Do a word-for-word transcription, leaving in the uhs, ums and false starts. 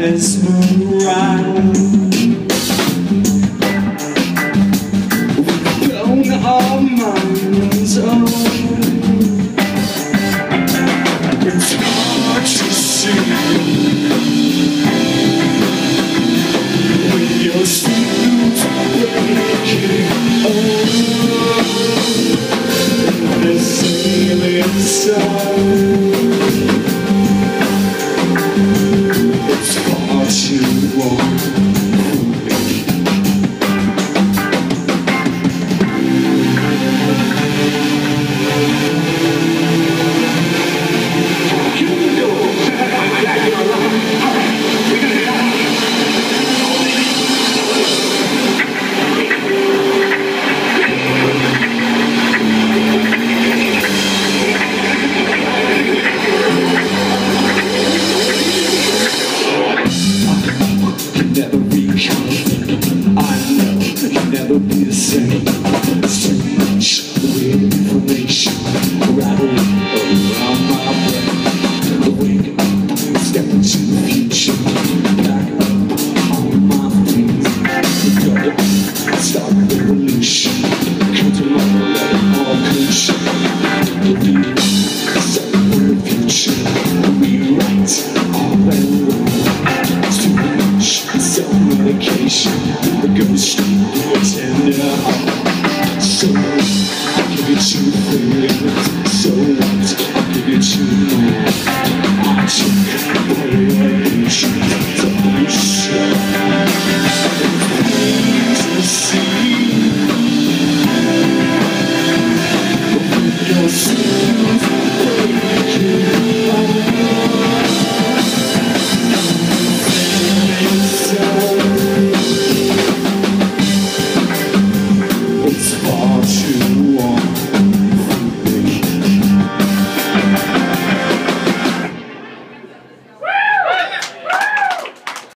planets move around. We've blown our minds away. It's hard to see when your suit's breaking away. The sailing sun. It's far too warm for me. Never be the same. There's too much weird information rattling around my brain. Wake up, step into the future. Back up on my feet. Go, start a revolution. Come tomorrow, let it all crucial. Believe, set for the future. Rewrite all that wrong. Too much self-medication. The ghost.